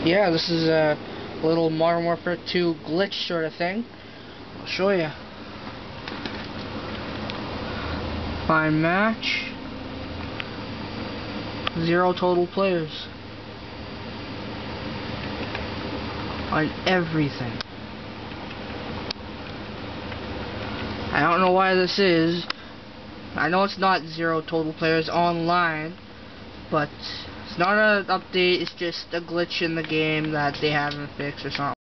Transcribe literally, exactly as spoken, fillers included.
Yeah, this is a little Modern Warfare two glitch sort of thing. I'll show you. Find match. Zero total players. On everything. I don't know why this is. I know it's not zero total players online, but it's not an update, it's just a glitch in the game that they haven't fixed or something.